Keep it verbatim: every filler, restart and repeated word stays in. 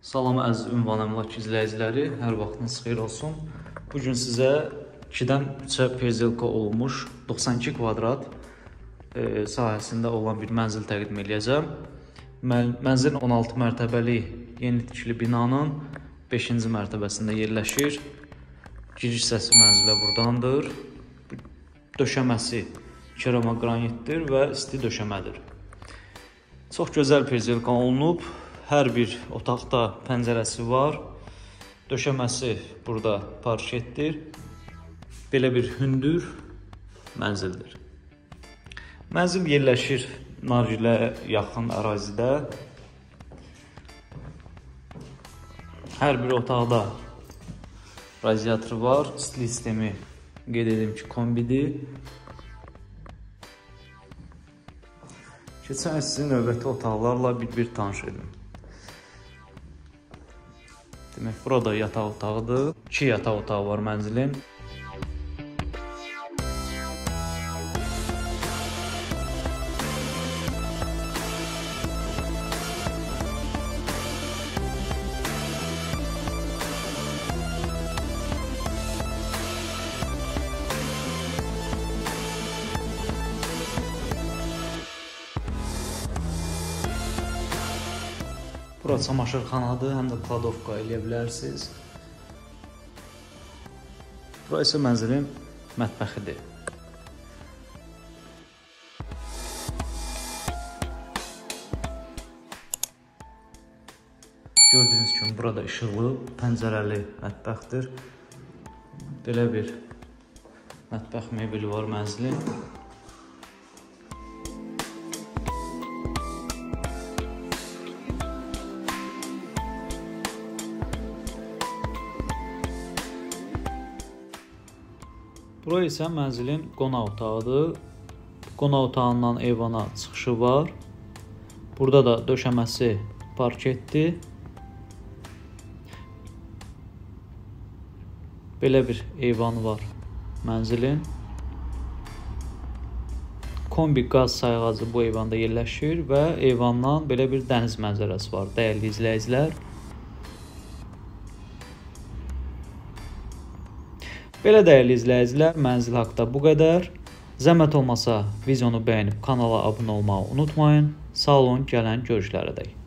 Salam əziz ünvan əmlak izləyiciləri, hər vaxtınız xeyir olsun. Bugün sizə ikidən üçə pezelka olmuş doxsan iki kvadrat e, sahəsində olan bir mənzil təqdim edəcəm. Mənzil on altı mərtəbəli yeni tikili binanın beşinci mərtəbəsində yerləşir. Giriş hissəsi mənzilə burdandır. Döşəməsi keramogranitdir və isti döşəmədir. Çox gözəl pezelka olunub. Hər bir otaqda pəncərəsi var. Döşəməsi burada parketdir. Belə bir hündür mənzildir. Mənzil yerləşir Nargilə yaxın ərazidə. Hər bir otaqda radiatoru var. İstilik sistemi qeyd edim ki, kombidir. Keçən sizin növbəti otaqlarla bir-bir tanış edin. Demək, burada yataq otağıdır. İki yataq otağı var mənzilin. Bura çamaşırxanadır, həm də kladovka eləyə bilərsiniz. Bura isə mənzilin mətbəxidir. Gördüyünüz kimi burada işıqlı, pəncərəli mətbəxdir. Belə bir mətbəx mebeli var mənzilin. Bura isə mənzilin qonaq otağıdır. Qonaq otağından eyvana çıxışı var. Burada da döşəməsi parketdir. Belə bir eyvanı var mənzilin. Kombi qaz sayğacı bu eyvanda yerləşir və eyvandan belə bir dəniz mənzərəsi var, dəyərli izləyicilər. Belə dəyərli izləyicilər, mənzil haqqında bu qədər. Zəhmət olmasa videonu bəyənib kanala abunə olmağı unutmayın. Sağ olun, gələn görüşlərədək.